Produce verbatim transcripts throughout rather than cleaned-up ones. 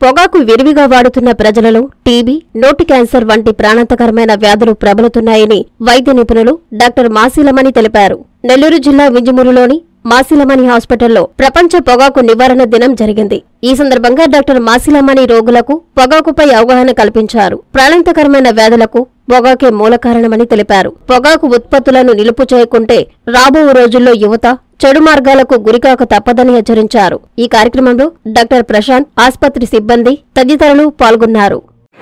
పొగాకు విరివిగా వాడుతున్న ప్రజలలో టీబీ, నోటి క్యాన్సర్ వంటి ప్రాణాంతకరమైన వ్యాధులు ప్రబలుతున్నాయని వైద్య నిపుణులు డాక్టర్ మాసిలమణి తెలిపారు. నెల్లూరు జిల్లా వింజమూరులోని మాసిలమణి హాస్పిటల్లో ప్రపంచ పొగాకు నివారణ దినం జరిగింది. ఈ సందర్భంగా డాక్టర్ మాసిలమణి రోగులకు పొగాకుపై అవగాహన కల్పించారు. ప్రాణాంతకరమైన వ్యాధులకు పొగాకే మూల కారణమని తెలిపారు. పొగాకు ఉత్పత్తులను నిలుపు చేయకుంటే రాబో రోజుల్లో యువత చెడు మార్గాలకు గురికాక తప్పదని హెచ్చరించారు. ఈ కార్యక్రమంలో డాక్టర్ ప్రశాంత్, ఆసుపత్రి సిబ్బంది తదితరులు పాల్గొన్నారు.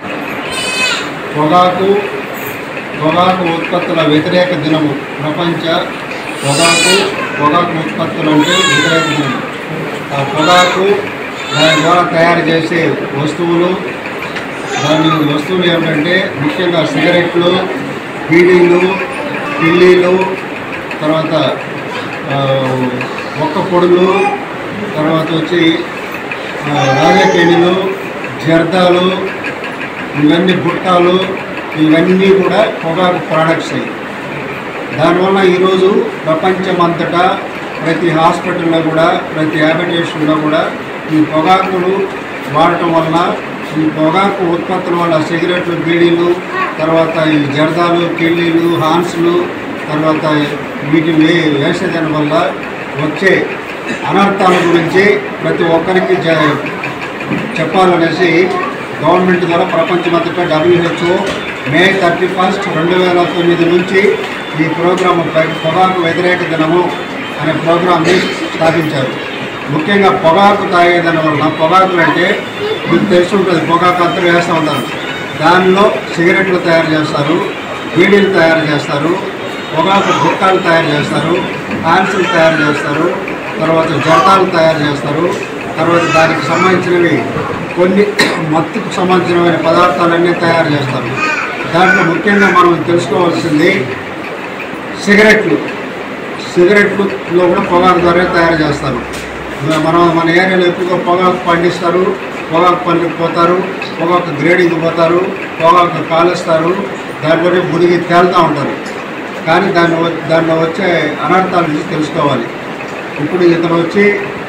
పొగాకు పొగాకు ఉత్పత్తుల వ్యతిరేక దినము ప్రపంచ పొగాకు పొగాకు ఉత్పత్తులు అంటే వ్యతిరేక దినం. ఆ పొగాకు దాని ద్వారా తయారు చేసే వస్తువులు దాని వస్తువులు ఏమిటంటే ముఖ్యంగా సిగరెట్లు, బీడీలు, పిల్లీలు, తర్వాత ఒక్క పొడులు, తర్వాత వచ్చి రాజకేణిలు, జర్దాలు, ఇవన్నీ గుట్టాలు, ఇవన్నీ కూడా పొగాకు ప్రోడక్ట్స్ అయ్యి దానివల్ల ఈరోజు ప్రపంచమంతటా ప్రతి హాస్పిటల్లో కూడా ప్రతి హ్యాబిటేషన్లో కూడా ఈ పొగాకులు వాడటం వల్ల ఈ పొగాకు ఉత్పత్తుల వల్ల సిగరెట్లు, బీడీలు, తర్వాత ఈ జర్దాలు, కిళ్ళీలు, హాన్స్లు, తర్వాత వీటి వేసేదాని వల్ల వచ్చే అనర్థాల గురించి ప్రతి ఒక్కరికి చెప్పాలనేసి గవర్నమెంట్ ద్వారా ప్రపంచమంతటా డబ్ల్యూహెచ్ఓ మే థర్టీ ఫస్ట్ రెండు వేల తొమ్మిది నుంచి ఈ ప్రోగ్రాం పొగాకు వ్యతిరేక దినము అనే ప్రోగ్రాంని స్థాపించారు. ముఖ్యంగా పొగాకు తాగేదాని వలన పొగాకులు అంటే మీకు తెలిసి ఉంటుంది, పొగాకు అంతా వేస్తూ ఉంటారు. దానిలో సిగరెట్లు తయారు చేస్తారు, బీడీలు తయారు చేస్తారు, పొగాకు గుట్టాలు తయారు చేస్తారు, హాన్సులు తయారు చేస్తారు, తర్వాత జర్దాలు తయారు చేస్తారు, తర్వాత దానికి సంబంధించినవి కొన్ని మత్తుకు సంబంధించిన పదార్థాలన్నీ తయారు చేస్తారు. దాంట్లో ముఖ్యంగా మనం తెలుసుకోవాల్సింది సిగరెట్లు. సిగరెట్లలో కూడా పొగాకు ద్వారా తయారు చేస్తారు. మనం మన ఏరియాలో ఎక్కువగా పొగాకు పండిస్తారు, పొగాకు పనికి పోతారు, పొగాకు గ్రేడింగ్కి పోతారు, పొగాకు కాలుస్తారు, దాంట్లోనే మునిగి తేలుతూ ఉంటారు. కానీ దాన్ని దాంట్లో వచ్చే అనర్థాల నుంచి తెలుసుకోవాలి. ఇప్పుడు ఇతను వచ్చి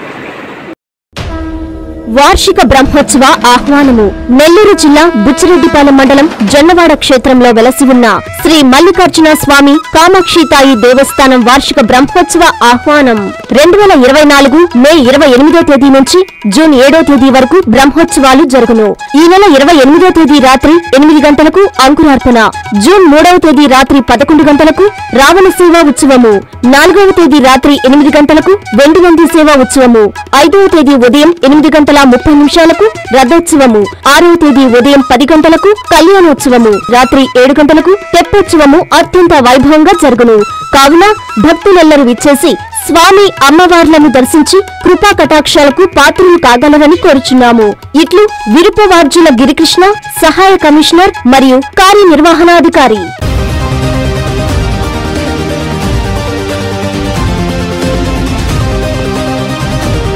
వార్షిక బ్రహ్మోత్సవ ఆహ్వానము. నెల్లూరు జిల్లా బుచ్చిరెడ్డిపాలెం మండలం జొన్నవాడ క్షేత్రంలో వెలసి ఉన్న శ్రీ మల్లికార్జున స్వామి కామాక్షితాయి దేవస్థానం వార్షిక బ్రహ్మోత్సవ ఆహ్వానం రెండు వేల ఇరవై నాలుగు మే ఇరవై ఎనిమిదో తేదీ నుంచి జూన్ ఏడో తేదీ వరకు బ్రహ్మోత్సవాలు జరుగును. ఈ నెల ఇరవై ఎనిమిదో తేదీ రాత్రి ఎనిమిది గంటలకు అంకురార్పణ, జూన్ మూడవ తేదీ రాత్రి పదకొండు గంటలకు రావణ సేవా ఉత్సవము, నాలుగవ తేదీ రాత్రి ఎనిమిది గంటలకు వెండి నంది సేవా ఉత్సవము, ఐదవ తేదీ ఉదయం ఎనిమిది గంటల ముప్పై నిమిషాలకు రథోత్సవము, ఆరవ తేదీ ఉదయం పది గంటలకు కళ్యాణోత్సవము, రాత్రి ఏడు గంటలకు తెప్పోత్సవము అత్యంత వైభవంగా జరుగును. కావున భక్తులెల్లరూ విచ్చేసి స్వామి అమ్మవార్లను దర్శించి కృపా కటాక్షాలకు పాత్రలు కాగలరని కోరుచున్నాము. ఇట్లు విరుపవార్జుల గిరికృష్ణ, సహాయ కమిషనర్ మరియు కార్యనిర్వహణాధికారి.